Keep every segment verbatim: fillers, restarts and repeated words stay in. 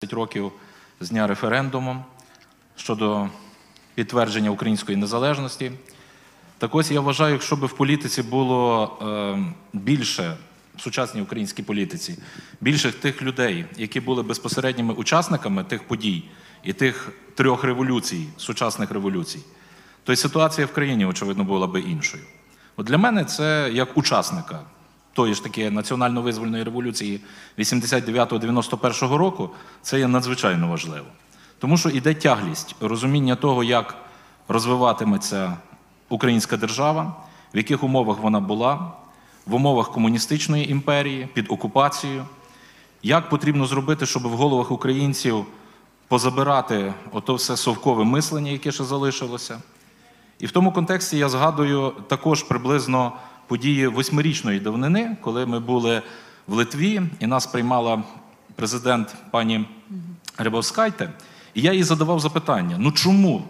років з дня референдуму щодо підтвердження української незалежності. Так ось я вважаю, якщо б в політиці було е, більше, в сучасній українській політиці, більше тих людей, які були безпосередніми учасниками тих подій і тих трьох революцій, сучасних революцій, то й ситуація в країні, очевидно, була б іншою. От для мене це як учасника тої ж таки національно-визвольної революції вісімдесят дев'ятого — дев'яносто першого року, це є надзвичайно важливо. Тому що йде тяглість, розуміння того, як розвиватиметься українська держава, в яких умовах вона була, в умовах комуністичної імперії, під окупацією, як потрібно зробити, щоб в головах українців позабирати ото все совкове мислення, яке ще залишилося. І в тому контексті я згадую також приблизно події восьмирічної давнини, коли ми були в Литві, і нас приймала президент пані Грибовскайте, і я їй задавав запитання, ну чому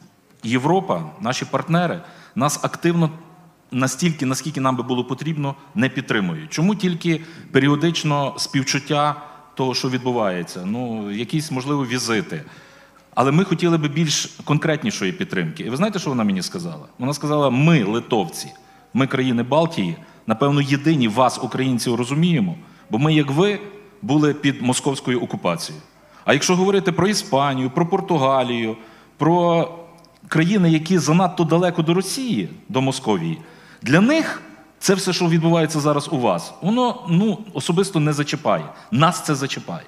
Європа, наші партнери, нас активно настільки, наскільки нам би було потрібно, не підтримують? Чому тільки періодично співчуття того, що відбувається? Ну, якісь, можливо, візити. Але ми хотіли би більш конкретнішої підтримки. І ви знаєте, що вона мені сказала? Вона сказала, ми, литовці, ми, країни Балтії, напевно, єдині вас, українців, розуміємо, бо ми, як ви, були під московською окупацією. А якщо говорити про Іспанію, про Португалію, про країни, які занадто далеко до Росії, до Московії, для них це все, що відбувається зараз у вас, воно, ну, особисто не зачіпає. Нас це зачіпає.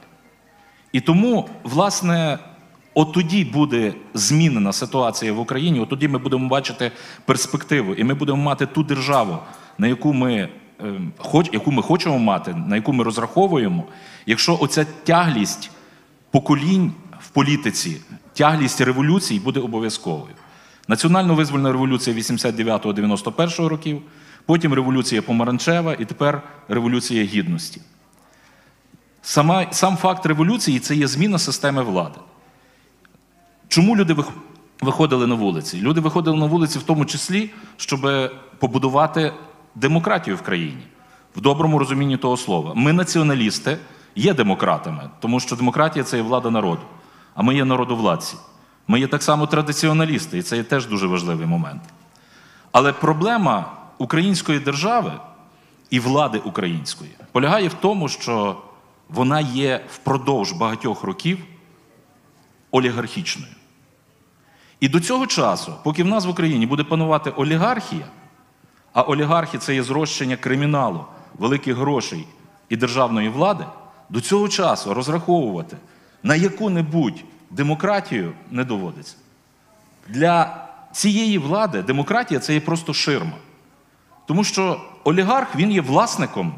І тому, власне, от тоді буде змінена ситуація в Україні, от тоді ми будемо бачити перспективу, і ми будемо мати ту державу, на яку ми, е, хоч, яку ми хочемо мати, на яку ми розраховуємо, якщо оця тяглість поколінь в політиці, тяглість революцій буде обов'язковою. Національно-визвольна революція вісімдесят дев'ятого — дев'яносто першого років, потім революція помаранчева і тепер революція гідності. Сама, сам факт революції – це є зміна системи влади. Чому люди виходили на вулиці? Люди виходили на вулиці в тому числі, щоб побудувати демократію в країні. В доброму розумінні того слова. Ми, націоналісти, є демократами, тому що демократія – це є влада народу. А ми є народовладці. Ми є так само традиціоналісти, і це є теж дуже важливий момент. Але проблема української держави і влади української полягає в тому, що вона є впродовж багатьох років олігархічною. І до цього часу, поки в нас в Україні буде панувати олігархія, а олігархи – це є зрощення криміналу, великих грошей і державної влади, до цього часу розраховувати на яку-небудь демократію не доводиться. Для цієї влади демократія – це є просто ширма. Тому що олігарх, він є власником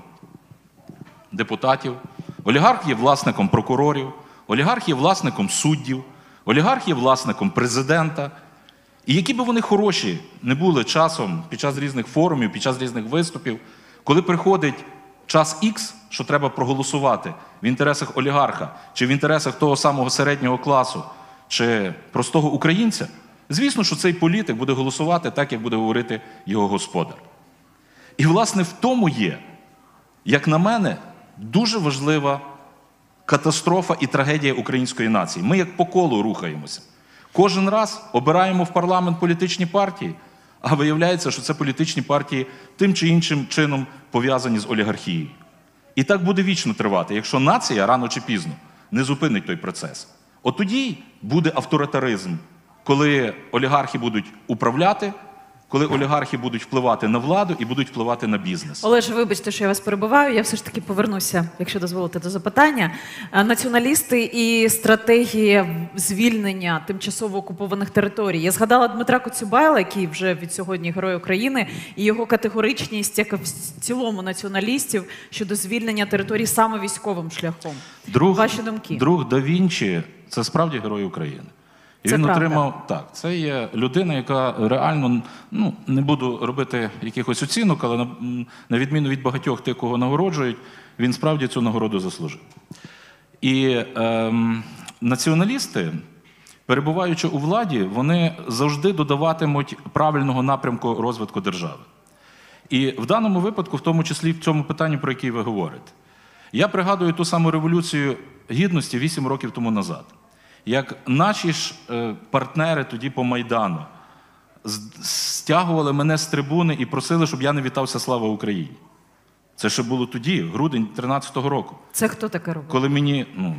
депутатів, олігарх є власником прокурорів, олігарх є власником суддів, олігарх є власником президента. І які б вони хороші не були часом під час різних форумів, під час різних виступів, коли приходить час Х, що треба проголосувати в інтересах олігарха, чи в інтересах того самого середнього класу, чи простого українця, звісно, що цей політик буде голосувати так, як буде говорити його господар. І, власне, в тому є, як на мене, дуже важлива катастрофа і трагедія української нації. Ми як по колу рухаємося. Кожен раз обираємо в парламент політичні партії, а виявляється, що це політичні партії тим чи іншим чином пов'язані з олігархією. І так буде вічно тривати, якщо нація рано чи пізно не зупинить той процес. От тоді буде авторитаризм, коли олігархи будуть управляти, коли олігархи будуть впливати на владу і будуть впливати на бізнес. Олеже, вибачте, що я вас перебиваю, я все ж таки повернуся, якщо дозволите, до запитання. Націоналісти і стратегія звільнення тимчасово окупованих територій. Я згадала Дмитра Коцюбайла, який вже від сьогодні Герой України, і його категоричність, як в цілому націоналістів, щодо звільнення територій саме військовим шляхом. Друг, Ваші думки? Друг да Вінчі – це справді Герой України. І це він правда. отримав, так, це є людина, яка реально, ну, не буду робити якихось оцінок, але на, на відміну від багатьох тих, кого нагороджують, він справді цю нагороду заслужив. І ем, націоналісти, перебуваючи у владі, вони завжди додаватимуть правильного напрямку розвитку держави. І в даному випадку, в тому числі в цьому питанні, про яке ви говорите. Я пригадую ту саму Революцію Гідності вісім років тому назад. Як наші ж е, партнери тоді по Майдану з- стягували мене з трибуни і просили, щоб я не вітався «Слава Україні». Це ще було тоді, грудень тринадцятого року. Це хто таке робив? Коли мені, ну,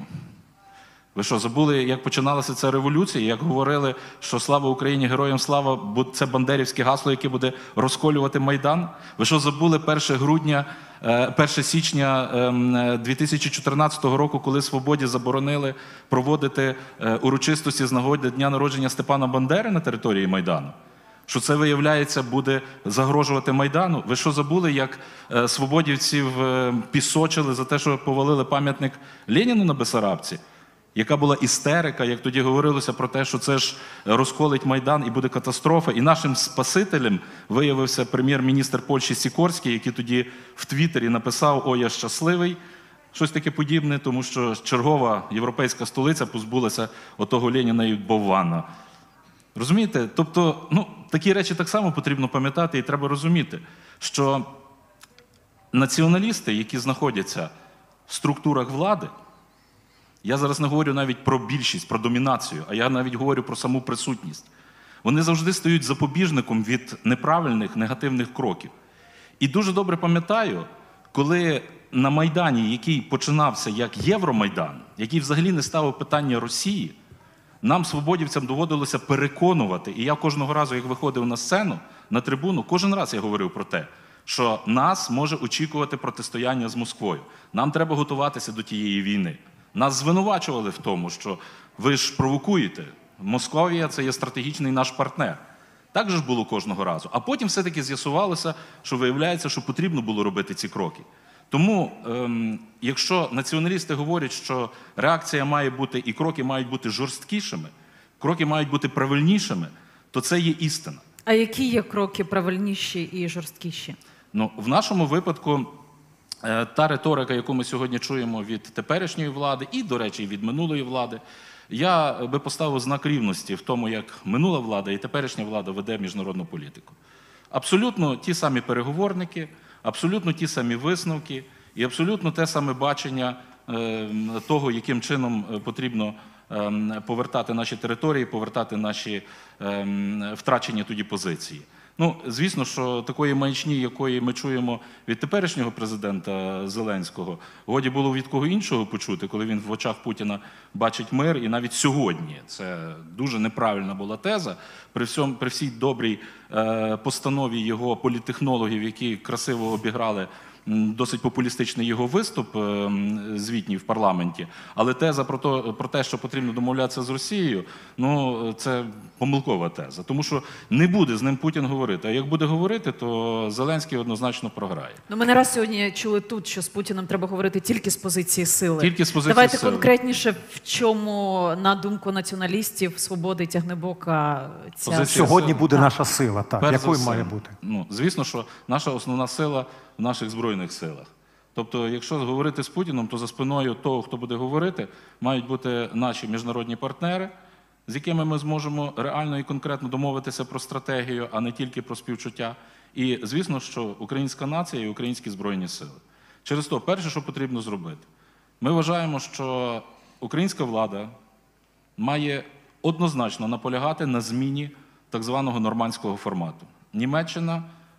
ви що, забули, як починалася ця революція, як говорили, що «Слава Україні, героям слава», бо це бандерівське гасло, яке буде розколювати Майдан? Ви що, забули перше грудня, е, перше січня ем, дві тисячі чотирнадцятого року, коли «Свободі» заборонили проводити е, урочистості з нагоди дня народження Степана Бандери на території Майдану? Що це, виявляється, буде загрожувати Майдану? Ви що, забули, як е, свободівців е, пісочили за те, що повалили пам'ятник Леніну на Бесарабці? Яка була істерика, як тоді говорилося про те, що це ж розколить Майдан і буде катастрофа. І нашим спасителем виявився прем'єр-міністр Польщі Сікорський, який тоді в Твіттері написав «О, я щасливий», щось таке подібне, тому що чергова європейська столиця позбулася отого Леніна і Боввана. Розумієте? Тобто, ну, такі речі так само потрібно пам'ятати, і треба розуміти, що націоналісти, які знаходяться в структурах влади, я зараз не говорю навіть про більшість, про домінацію, а я навіть говорю про саму присутність. Вони завжди стають запобіжником від неправильних, негативних кроків. І дуже добре пам'ятаю, коли на Майдані, який починався як Євромайдан, який взагалі не ставив питання Росії, нам, свободівцям, доводилося переконувати, і я кожного разу, як виходив на сцену, на трибуну, кожен раз я говорив про те, що нас може очікувати протистояння з Москвою. Нам треба готуватися до тієї війни. Нас звинувачували в тому, що ви ж провокуєте. Московія – це є стратегічний наш партнер. Так же ж було кожного разу. А потім все-таки з'ясувалося, що виявляється, що потрібно було робити ці кроки. Тому, ем, якщо націоналісти говорять, що реакція має бути і кроки мають бути жорсткішими, кроки мають бути правильнішими, то це є істина. А які є кроки правильніші і жорсткіші? Ну, в нашому випадку е, та риторика, яку ми сьогодні чуємо від теперішньої влади і, до речі, від минулої влади, я би поставив знак рівності в тому, як минула влада і теперішня влада веде міжнародну політику. Абсолютно ті самі переговорники, абсолютно ті самі висновки і абсолютно те саме бачення е, того, яким чином потрібно е, повертати наші території, повертати наші е, втрачені тоді позиції. Ну, звісно, що такої маячні, якої ми чуємо від теперішнього президента Зеленського, годі було від кого іншого почути, коли він в очах Путіна бачить мир, і навіть сьогодні. Це дуже неправильна була теза. При, всьому, при всій добрій е, постанові його політтехнологів, які красиво обіграли досить популістичний його виступ е, звітній в парламенті, але теза про, то, про те, що потрібно домовлятися з Росією, ну, це помилкова теза. Тому що не буде з ним Путін говорити. А як буде говорити, то Зеленський однозначно програє. Ну, ми не раз сьогодні чули тут, що з Путіним треба говорити тільки з позиції сили. Тільки з позиції Давайте сили. конкретніше, в чому, на думку націоналістів, Свободи, Тягнебока, ця... Позиція Сьогодні сили. буде наша сила, так, Перш за якою все, має бути? Ну, звісно, що наша основна сила в наших Збройних силах. Тобто, якщо говорити з Путіном, то за спиною того, хто буде говорити, мають бути наші міжнародні партнери, з якими ми зможемо реально і конкретно домовитися про стратегію, а не тільки про співчуття. І, звісно, що українська нація і українські Збройні сили. Через то, перше, що потрібно зробити, ми вважаємо, що українська влада має однозначно наполягати на зміні так званого нормандського формату. Німеччина,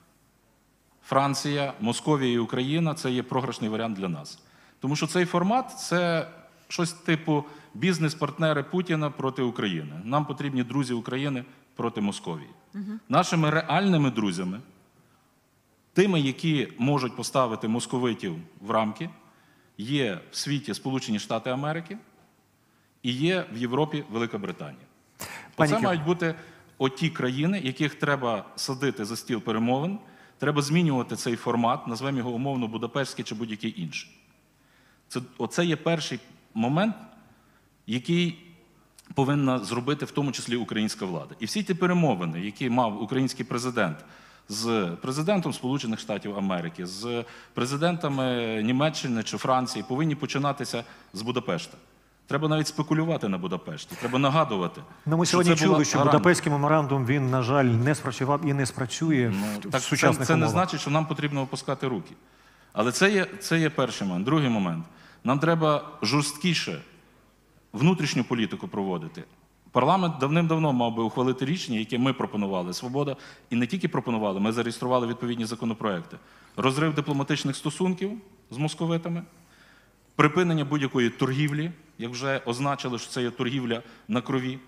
Франція, Московія і Україна – це є програшний варіант для нас. Тому що цей формат – це щось типу бізнес-партнери Путіна проти України. Нам потрібні друзі України проти Московії. Угу. Нашими реальними друзями, тими, які можуть поставити московитів в рамки, є в світі Сполучені Штати Америки і є в Європі Велика Британія. Це мають бути оті країни, яких треба садити за стіл перемовин. Треба змінювати цей формат, назвемо його умовно Будапештський чи будь-який інший. Це, оце є перший момент, який повинна зробити в тому числі українська влада. І всі ті перемовини, які мав український президент з президентом Сполучених Штатів Америки, з президентами Німеччини чи Франції, повинні починатися з Будапешта. Треба навіть спекулювати на Будапешті, треба нагадувати. Ну, ми сьогодні чули, що Будапештський меморандум, він, на жаль, не спрацював і не спрацює ну, в так сучасних це, це не умовах. значить, що нам потрібно опускати руки. Але це є, це є перший момент. Другий момент. Нам треба жорсткіше внутрішню політику проводити. Парламент давним-давно мав би ухвалити рішення, яке ми пропонували. Свобода і не тільки пропонували, ми зареєстрували відповідні законопроекти. Розрив дипломатичних стосунків з московитами, припинення будь-якої торгівлі, як вже означили, що це є торгівля на крові.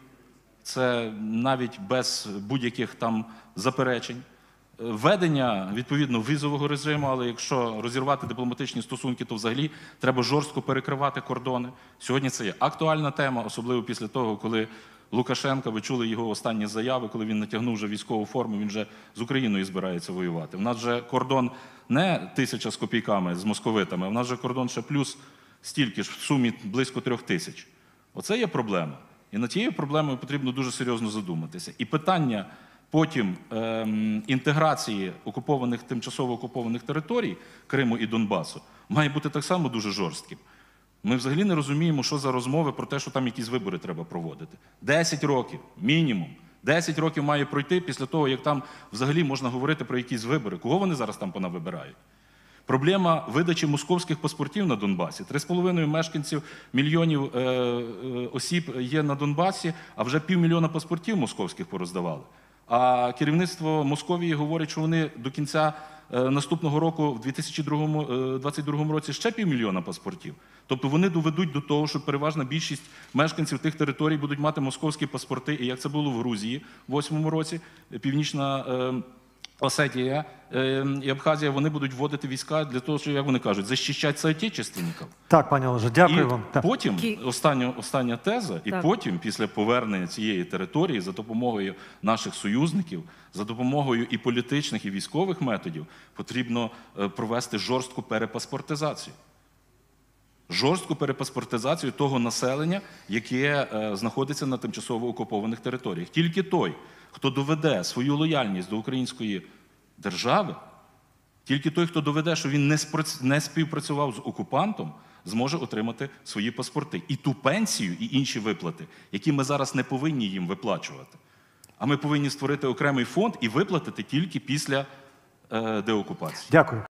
Це навіть без будь-яких там заперечень. Введення, відповідно, візового режиму, але якщо розірвати дипломатичні стосунки, то взагалі треба жорстко перекривати кордони. Сьогодні це є актуальна тема, особливо після того, коли Лукашенка, ви чули його останні заяви, коли він натягнув вже військову форму, він вже з Україною збирається воювати. У нас же кордон не тисяча з копійками з московитами, а в нас же кордон ще плюс стільки ж, в сумі близько трьох тисяч. Оце є проблема. І над тією проблемою потрібно дуже серйозно задуматися. І питання потім ем, інтеграції окупованих, тимчасово окупованих територій Криму і Донбасу має бути так само дуже жорстким. Ми взагалі не розуміємо, що за розмови про те, що там якісь вибори треба проводити. Десять років, мінімум. Десять років має пройти після того, як там взагалі можна говорити про якісь вибори. Кого вони зараз там понавибирають? Проблема видачі московських паспортів на Донбасі. Три з половиною мешканців, мільйонів е, е, осіб є на Донбасі, а вже півмільйона паспортів московських пороздавали. А керівництво Московії говорить, що вони до кінця е, наступного року, в дві тисячі двадцять другому році, ще півмільйона паспортів. Тобто вони доведуть до того, що переважна більшість мешканців тих територій будуть мати московські паспорти, і як це було в Грузії в восьмому році, Північна е, Осетія е, і Абхазія, вони будуть вводити війська для того, що, як вони кажуть, захищати соотечественників. Так, пане Олеже, дякую І вам. Так. потім, Кі- остання, остання теза, і Так. потім, після повернення цієї території, за допомогою наших союзників, за допомогою і політичних, і військових методів, потрібно е, провести жорстку перепаспортизацію. Жорстку перепаспортизацію того населення, яке е, знаходиться на тимчасово окупованих територіях. Тільки той, хто доведе свою лояльність до української держави, тільки той, хто доведе, що він не, спрац... не співпрацював з окупантом, зможе отримати свої паспорти. І ту пенсію, і інші виплати, які ми зараз не повинні їм виплачувати. А ми повинні створити окремий фонд і виплатити тільки після е, деокупації. Дякую.